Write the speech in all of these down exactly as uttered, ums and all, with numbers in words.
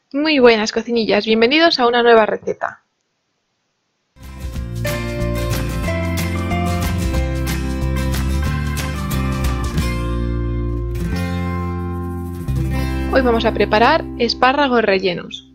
Muy buenas cocinillas, bienvenidos a una nueva receta. Hoy vamos a preparar espárragos rellenos.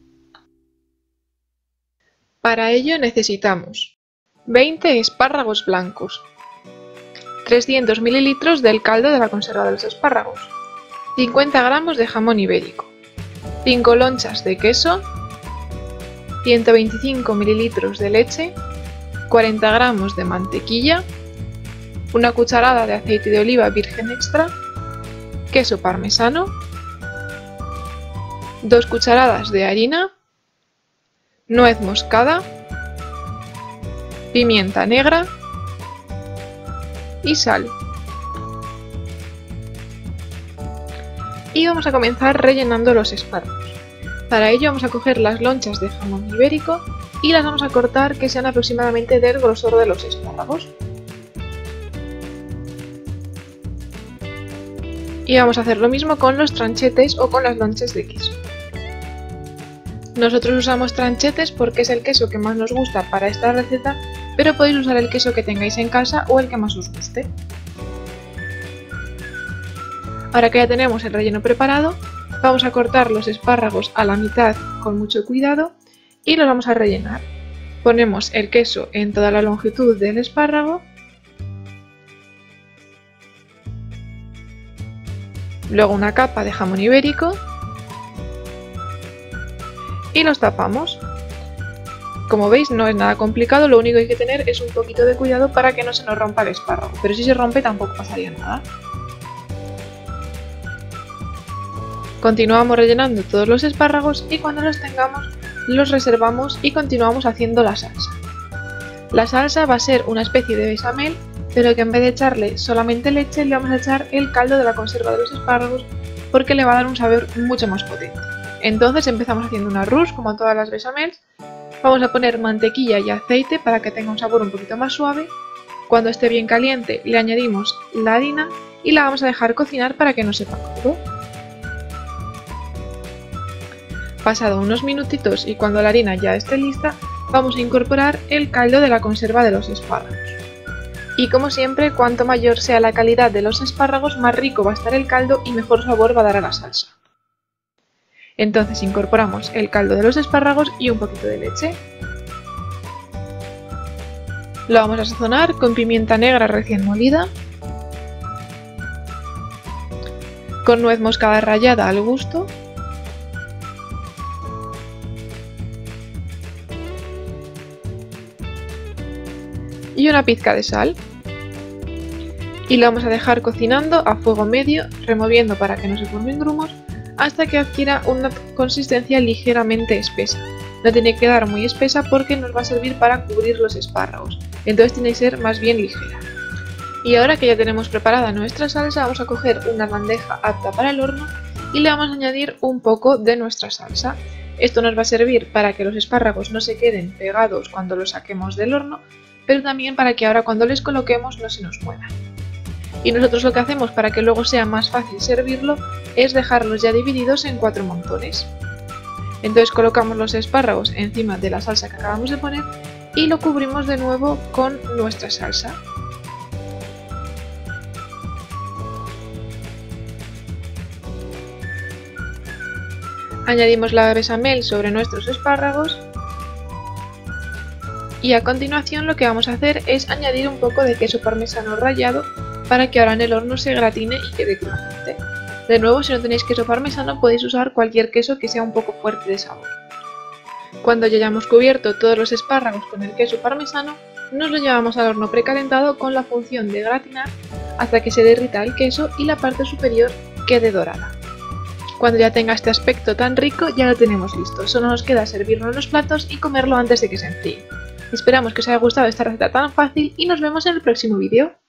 Para ello necesitamos veinte espárragos blancos, trescientos mililitros del caldo de la conserva de los espárragos, cincuenta gramos de jamón ibérico, cinco lonchas de queso, ciento veinticinco mililitros de leche, cuarenta gramos de mantequilla, una cucharada de aceite de oliva virgen extra, queso parmesano, dos cucharadas de harina, nuez moscada, pimienta negra y sal. Y vamos a comenzar rellenando los espárragos. Para ello vamos a coger las lonchas de jamón ibérico y las vamos a cortar que sean aproximadamente del grosor de los espárragos. Y vamos a hacer lo mismo con los tranchetes o con las lonchas de queso. Nosotros usamos tranchetes porque es el queso que más nos gusta para esta receta, pero podéis usar el queso que tengáis en casa o el que más os guste. Ahora que ya tenemos el relleno preparado, vamos a cortar los espárragos a la mitad con mucho cuidado y los vamos a rellenar. Ponemos el queso en toda la longitud del espárrago, luego una capa de jamón ibérico y los tapamos. Como veis, no es nada complicado, lo único que hay que tener es un poquito de cuidado para que no se nos rompa el espárrago, pero si se rompe tampoco pasaría nada. Continuamos rellenando todos los espárragos y cuando los tengamos los reservamos y continuamos haciendo la salsa. La salsa va a ser una especie de bechamel, pero que en vez de echarle solamente leche le vamos a echar el caldo de la conserva de los espárragos porque le va a dar un sabor mucho más potente. Entonces empezamos haciendo una rousse como todas las bechamels. Vamos a poner mantequilla y aceite para que tenga un sabor un poquito más suave. Cuando esté bien caliente le añadimos la harina y la vamos a dejar cocinar para que no sepa crudo. Pasado unos minutitos y cuando la harina ya esté lista, vamos a incorporar el caldo de la conserva de los espárragos. Y como siempre, cuanto mayor sea la calidad de los espárragos, más rico va a estar el caldo y mejor sabor va a dar a la salsa. Entonces incorporamos el caldo de los espárragos y un poquito de leche. Lo vamos a sazonar con pimienta negra recién molida, con nuez moscada rallada al gusto, y una pizca de sal. Y lo vamos a dejar cocinando a fuego medio, removiendo para que no se formen grumos, hasta que adquiera una consistencia ligeramente espesa. No tiene que quedar muy espesa porque nos va a servir para cubrir los espárragos, entonces tiene que ser más bien ligera. Y ahora que ya tenemos preparada nuestra salsa, vamos a coger una bandeja apta para el horno y le vamos a añadir un poco de nuestra salsa. Esto nos va a servir para que los espárragos no se queden pegados cuando los saquemos del horno, pero también para que ahora cuando les coloquemos no se nos muevan. Y nosotros lo que hacemos para que luego sea más fácil servirlo es dejarlos ya divididos en cuatro montones. Entonces colocamos los espárragos encima de la salsa que acabamos de poner y lo cubrimos de nuevo con nuestra salsa. Añadimos la bechamel sobre nuestros espárragos. Y a continuación lo que vamos a hacer es añadir un poco de queso parmesano rallado para que ahora en el horno se gratine y quede crujiente. De nuevo, si no tenéis queso parmesano podéis usar cualquier queso que sea un poco fuerte de sabor. Cuando ya hayamos cubierto todos los espárragos con el queso parmesano, nos lo llevamos al horno precalentado con la función de gratinar hasta que se derrita el queso y la parte superior quede dorada. Cuando ya tenga este aspecto tan rico ya lo tenemos listo, solo nos queda servirlo en los platos y comerlo antes de que se enfríe. Esperamos que os haya gustado esta receta tan fácil y nos vemos en el próximo vídeo.